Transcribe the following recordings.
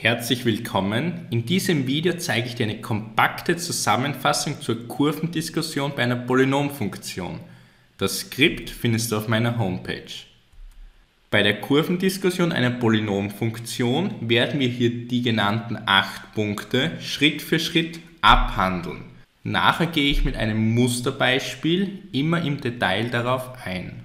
Herzlich willkommen. In diesem Video zeige ich dir eine kompakte Zusammenfassung zur Kurvendiskussion bei einer Polynomfunktion. Das Skript findest du auf meiner Homepage. Bei der Kurvendiskussion einer Polynomfunktion werden wir hier die genannten 8 Punkte Schritt für Schritt abhandeln. Nachher gehe ich mit einem Musterbeispiel immer im Detail darauf ein.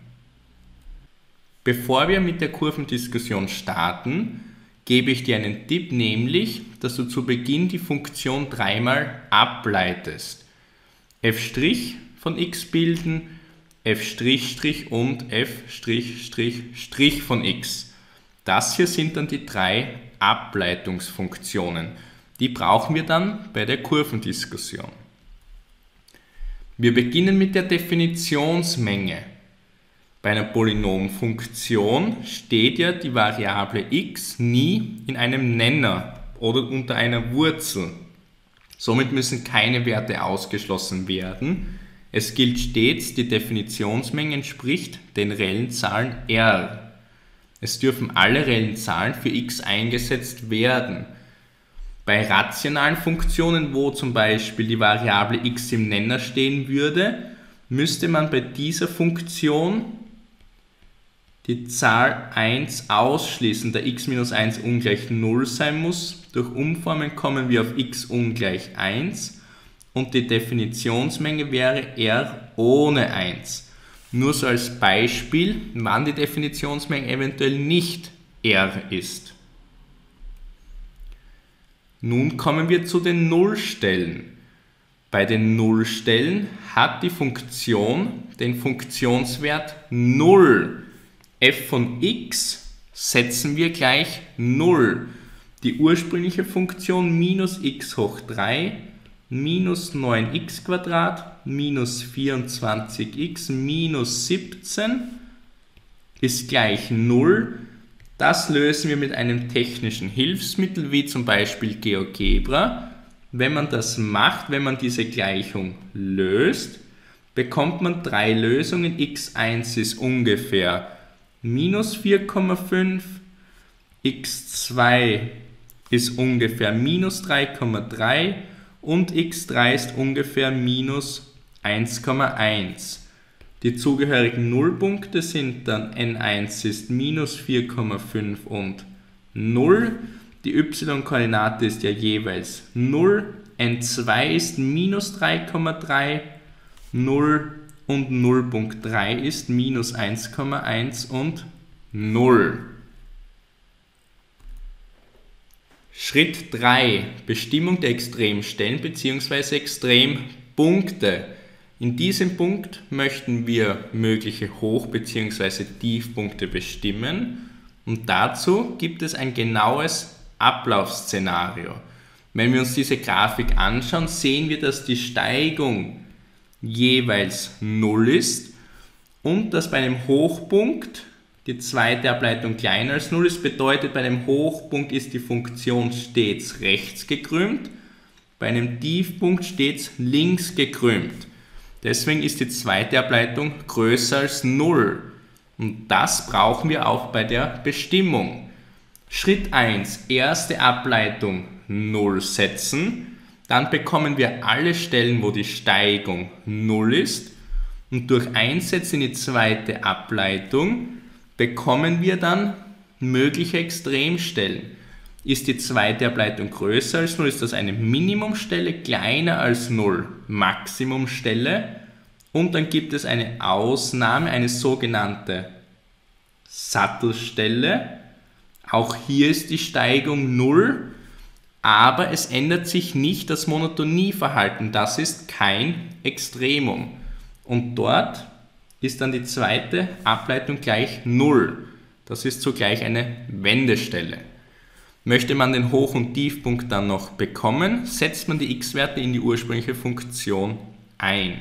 Bevor wir mit der Kurvendiskussion starten, gebe ich dir einen Tipp, nämlich, dass du zu Beginn die Funktion dreimal ableitest. f' von x bilden, f' und f' von x. Das hier sind dann die drei Ableitungsfunktionen. Die brauchen wir dann bei der Kurvendiskussion. Wir beginnen mit der Definitionsmenge. Bei einer Polynomfunktion steht ja die Variable x nie in einem Nenner oder unter einer Wurzel. Somit müssen keine Werte ausgeschlossen werden. Es gilt stets, die Definitionsmenge entspricht den reellen Zahlen r. Es dürfen alle reellen Zahlen für x eingesetzt werden. Bei rationalen Funktionen, wo zum Beispiel die Variable x im Nenner stehen würde, müsste man bei dieser Funktion die Zahl 1 ausschließen, da x minus 1 ungleich 0 sein muss. Durch Umformen kommen wir auf x ungleich 1 und die Definitionsmenge wäre r ohne 1. Nur so als Beispiel, wann die Definitionsmenge eventuell nicht r ist. Nun kommen wir zu den Nullstellen. Bei den Nullstellen hat die Funktion den Funktionswert 0. f von x setzen wir gleich 0. Die ursprüngliche Funktion minus x hoch 3 minus 9x² minus 24x minus 17 ist gleich 0. Das lösen wir mit einem technischen Hilfsmittel wie zum Beispiel GeoGebra. Wenn man das macht, wenn man diese Gleichung löst, bekommt man drei Lösungen. x1 ist ungefähr minus 4,5, x2 ist ungefähr minus 3,3 und x3 ist ungefähr minus 1,1. Die zugehörigen Nullpunkte sind dann n1 ist minus 4,5 und 0. Die y-Koordinate ist ja jeweils 0. n2 ist minus 3,3, 0 und Nullpunkt 3 ist minus 1,1 und 0. Schritt 3. Bestimmung der Extremstellen bzw. Extrempunkte. In diesem Punkt möchten wir mögliche Hoch- bzw. Tiefpunkte bestimmen und dazu gibt es ein genaues Ablaufszenario. Wenn wir uns diese Grafik anschauen, sehen wir, dass die Steigung jeweils 0 ist und dass bei einem Hochpunkt die zweite Ableitung kleiner als 0 ist, bedeutet bei einem Hochpunkt ist die Funktion stets rechts gekrümmt, bei einem Tiefpunkt stets links gekrümmt. Deswegen ist die zweite Ableitung größer als 0 und das brauchen wir auch bei der Bestimmung. Schritt 1, erste Ableitung 0 setzen. Dann bekommen wir alle Stellen, wo die Steigung 0 ist und durch Einsetzen in die zweite Ableitung bekommen wir dann mögliche Extremstellen. Ist die zweite Ableitung größer als 0, ist das eine Minimumstelle, kleiner als 0 Maximumstelle und dann gibt es eine Ausnahme, eine sogenannte Sattelstelle. Auch hier ist die Steigung 0. Aber es ändert sich nicht das Monotonieverhalten, das ist kein Extremum. Und dort ist dann die zweite Ableitung gleich 0. Das ist zugleich eine Wendestelle. Möchte man den Hoch- und Tiefpunkt dann noch bekommen, setzt man die x-Werte in die ursprüngliche Funktion ein.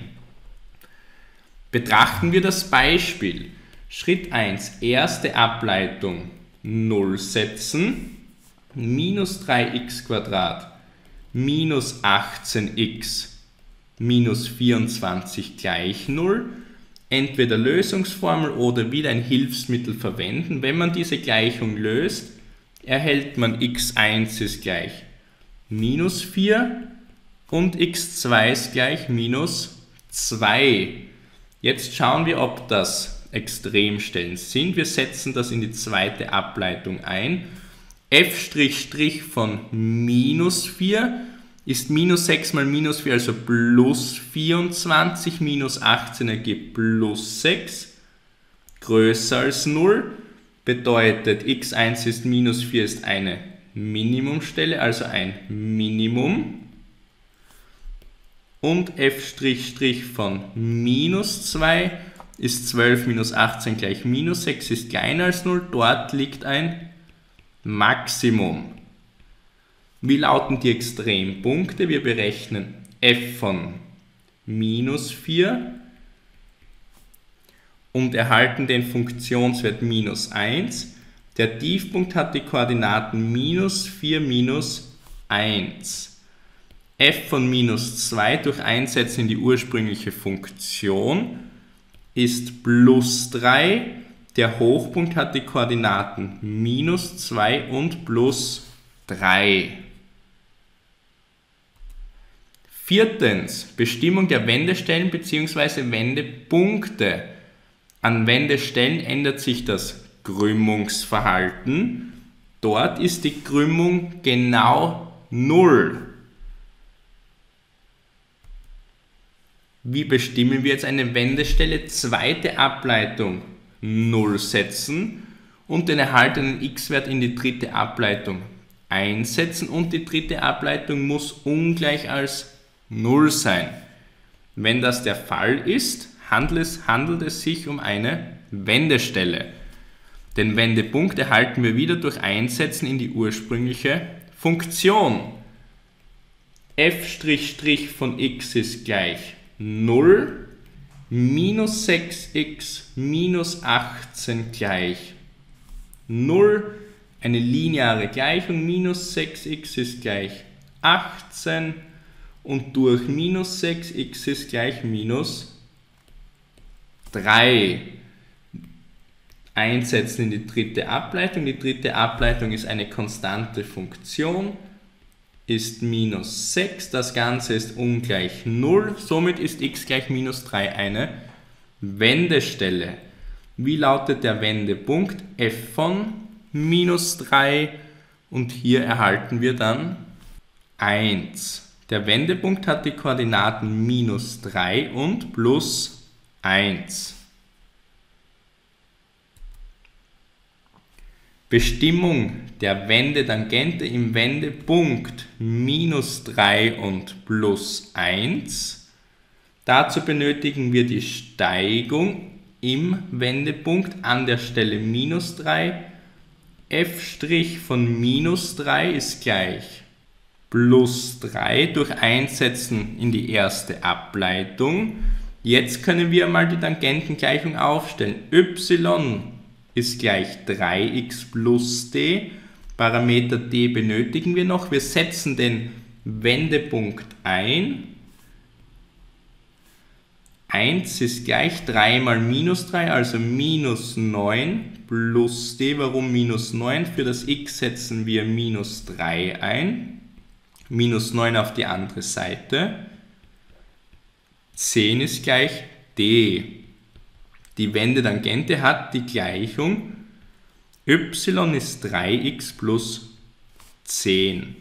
Betrachten wir das Beispiel. Schritt 1, erste Ableitung 0 setzen. Minus 3x² minus 18x minus 24 gleich 0. Entweder Lösungsformel oder wieder ein Hilfsmittel verwenden. Wenn man diese Gleichung löst, erhält man x1 ist gleich minus 4 und x2 ist gleich minus 2. Jetzt schauen wir, ob das Extremstellen sind. Wir setzen das in die zweite Ableitung ein. f' von minus 4 ist minus 6 mal minus 4, also plus 24, minus 18 ergibt plus 6, größer als 0, bedeutet x1 ist minus 4 ist eine Minimumstelle, also ein Minimum. Und f' von minus 2 ist 12 minus 18 gleich minus 6, ist kleiner als 0, dort liegt ein Maximum. Wie lauten die Extrempunkte? Wir berechnen f von minus 4 und erhalten den Funktionswert minus 1. Der Tiefpunkt hat die Koordinaten minus 4, minus 1. f von minus 2 durch Einsetzen in die ursprüngliche Funktion ist plus 3. Der Hochpunkt hat die Koordinaten minus 2 und plus 3. Viertens, Bestimmung der Wendestellen bzw. Wendepunkte. An Wendestellen ändert sich das Krümmungsverhalten. Dort ist die Krümmung genau 0. Wie bestimmen wir jetzt eine Wendestelle? Zweite Ableitung 0 setzen und den erhaltenen x-Wert in die dritte Ableitung einsetzen und die dritte Ableitung muss ungleich als 0 sein. Wenn das der Fall ist, handelt es sich um eine Wendestelle. Den Wendepunkt erhalten wir wieder durch Einsetzen in die ursprüngliche Funktion. f' von x ist gleich 0, minus 6x minus 18 gleich 0, eine lineare Gleichung, minus 6x ist gleich 18 und durch minus 6x ist gleich minus 3. Einsetzen in die dritte Ableitung. Die dritte Ableitung ist eine konstante Funktion, ist minus 6. Das Ganze ist ungleich 0. Somit ist x gleich minus 3 eine Wendestelle. Wie lautet der Wendepunkt? f von minus 3 und hier erhalten wir dann 1. Der Wendepunkt hat die Koordinaten minus 3 und plus 1. Bestimmung der Wendetangente im Wendepunkt minus 3 und plus 1. Dazu benötigen wir die Steigung im Wendepunkt an der Stelle minus 3. f' von minus 3 ist gleich plus 3 durch Einsetzen in die erste Ableitung. Jetzt können wir mal die Tangentengleichung aufstellen. y ist gleich 3x plus d. Parameter d benötigen wir noch. Wir setzen den Wendepunkt ein. 1 ist gleich 3 mal minus 3, also minus 9 plus d. Warum minus 9? Für das x setzen wir minus 3 ein. Minus 9 auf die andere Seite. 10 ist gleich d. Die Wendetangente hat die Gleichung y ist 3x plus 10.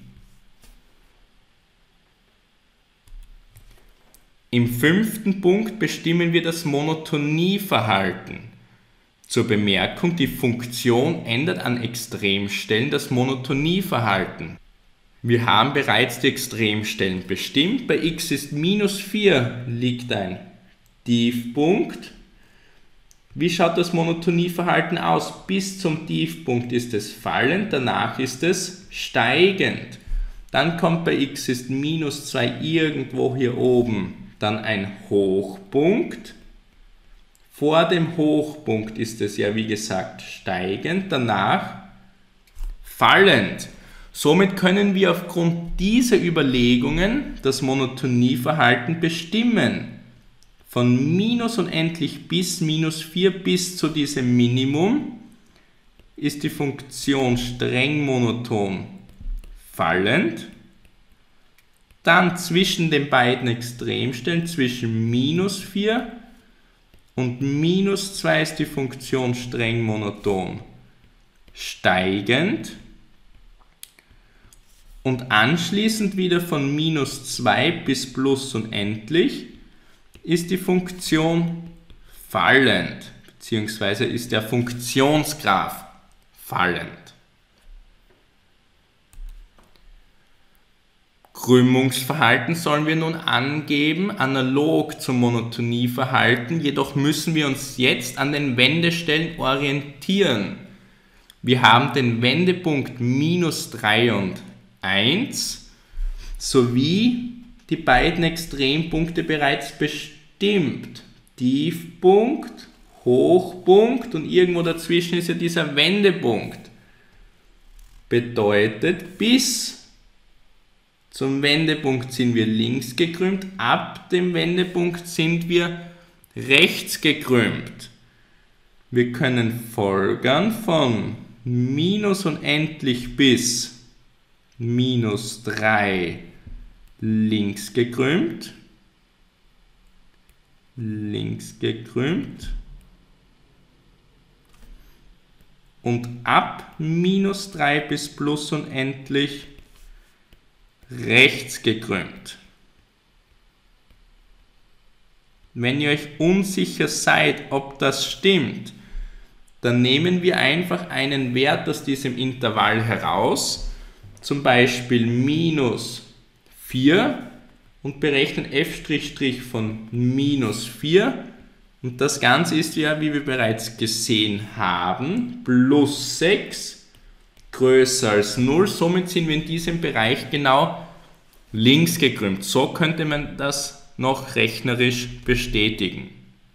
Im fünften Punkt bestimmen wir das Monotonieverhalten. Zur Bemerkung, die Funktion ändert an Extremstellen das Monotonieverhalten. Wir haben bereits die Extremstellen bestimmt. Bei x ist minus 4 liegt ein Tiefpunkt. Wie schaut das Monotonieverhalten aus? Bis zum Tiefpunkt ist es fallend, danach ist es steigend. Dann kommt bei x ist minus 2 irgendwo hier oben dann ein Hochpunkt. Vor dem Hochpunkt ist es ja wie gesagt steigend, danach fallend. Somit können wir aufgrund dieser Überlegungen das Monotonieverhalten bestimmen. Von minus unendlich bis minus 4 bis zu diesem Minimum ist die Funktion streng monoton fallend. Dann zwischen den beiden Extremstellen, zwischen -4 und -2 ist die Funktion streng monoton steigend. Und anschließend wieder von -2 bis plus unendlich ist die Funktion fallend, beziehungsweise ist der Funktionsgraph fallend. Krümmungsverhalten sollen wir nun angeben, analog zum Monotonieverhalten, jedoch müssen wir uns jetzt an den Wendestellen orientieren. Wir haben den Wendepunkt -3 und 1 sowie die beiden Extrempunkte bereits bestimmt. Tiefpunkt, Hochpunkt und irgendwo dazwischen ist ja dieser Wendepunkt. Bedeutet, bis zum Wendepunkt sind wir links gekrümmt, ab dem Wendepunkt sind wir rechts gekrümmt. Wir können folgern von minus unendlich bis -3 links gekrümmt, und ab -3 bis plus unendlich rechts gekrümmt. Wenn ihr euch unsicher seid, ob das stimmt, dann nehmen wir einfach einen Wert aus diesem Intervall heraus, zum Beispiel -4 und berechnen f' von -4 und das Ganze ist ja, wie wir bereits gesehen haben, plus 6 größer als 0, somit sind wir in diesem Bereich genau links gekrümmt. So könnte man das noch rechnerisch bestätigen.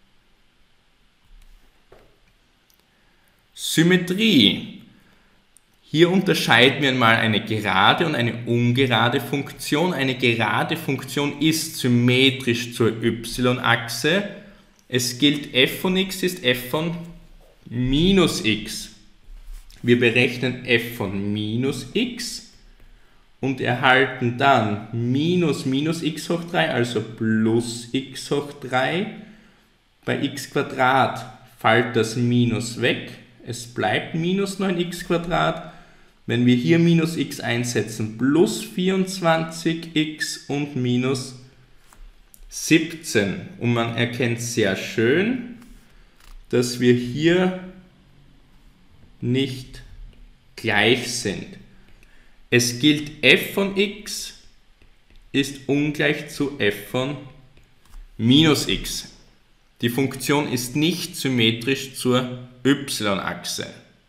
Symmetrie. Hier unterscheiden wir mal eine gerade und eine ungerade Funktion. Eine gerade Funktion ist symmetrisch zur y-Achse. Es gilt, f von x ist f von minus x. Wir berechnen f von minus x und erhalten dann minus x hoch 3, also plus x hoch 3. Bei x² fällt das Minus weg. Es bleibt minus 9x². Wenn wir hier minus x einsetzen, plus 24x und minus 17. Und man erkennt sehr schön, dass wir hier nicht gleich sind. Es gilt, f von x ist ungleich zu f von minus x. Die Funktion ist nicht symmetrisch zur y-Achse.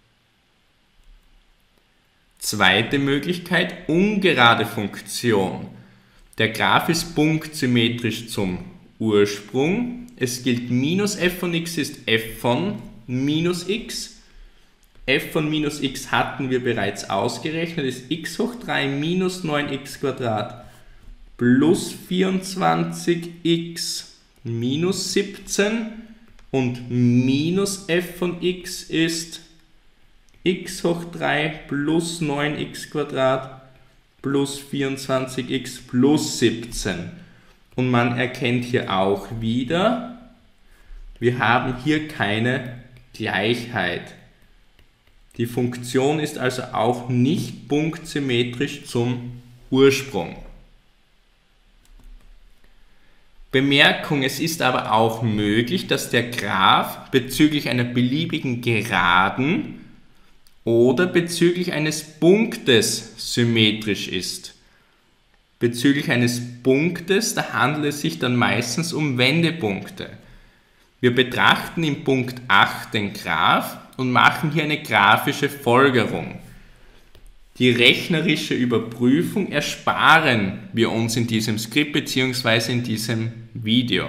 Zweite Möglichkeit, ungerade Funktion. Der Graph ist punktsymmetrisch zum Ursprung. Es gilt, minus f von x ist f von minus x. f von minus x hatten wir bereits ausgerechnet, ist x hoch 3 minus 9x² plus 24x minus 17 und minus f von x ist x hoch 3 plus 9x² plus 24x plus 17. Und man erkennt hier auch wieder, wir haben hier keine Gleichheit. Die Funktion ist also auch nicht punktsymmetrisch zum Ursprung. Bemerkung, es ist aber auch möglich, dass der Graph bezüglich einer beliebigen Geraden oder bezüglich eines Punktes symmetrisch ist. Bezüglich eines Punktes, da handelt es sich dann meistens um Wendepunkte. Wir betrachten im Punkt 8 den Graph und machen hier eine grafische Folgerung. Die rechnerische Überprüfung ersparen wir uns in diesem Skript bzw. in diesem Video.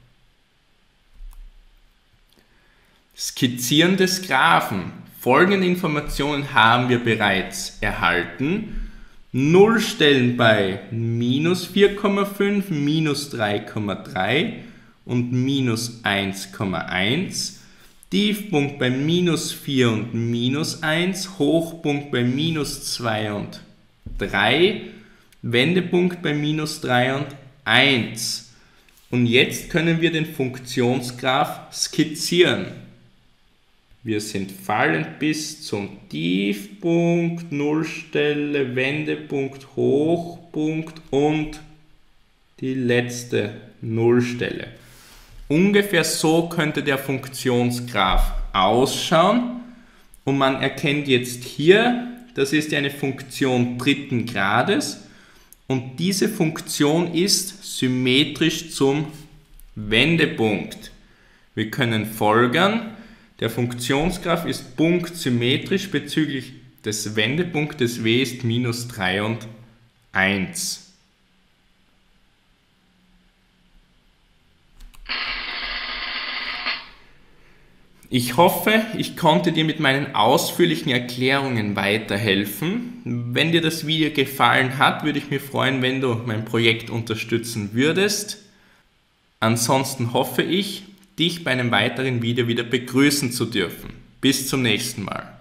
Skizzieren des Graphen. Folgende Informationen haben wir bereits erhalten. Nullstellen bei minus 4,5, minus 3,3 und minus 1,1. Tiefpunkt bei minus 4 und minus 1, Hochpunkt bei minus 2 und 3, Wendepunkt bei minus 3 und 1. Und jetzt können wir den Funktionsgraph skizzieren. Wir sind fallend bis zum Tiefpunkt, Nullstelle, Wendepunkt, Hochpunkt und die letzte Nullstelle. Ungefähr so könnte der Funktionsgraph ausschauen. Und man erkennt jetzt hier, das ist eine Funktion dritten Grades. Und diese Funktion ist symmetrisch zum Wendepunkt. Wir können folgern, der Funktionsgraph ist punktsymmetrisch bezüglich des Wendepunktes W ist minus 3 und 1. Ich hoffe, ich konnte dir mit meinen ausführlichen Erklärungen weiterhelfen. Wenn dir das Video gefallen hat, würde ich mich freuen, wenn du mein Projekt unterstützen würdest. Ansonsten hoffe ich, dich bei einem weiteren Video wieder begrüßen zu dürfen. Bis zum nächsten Mal.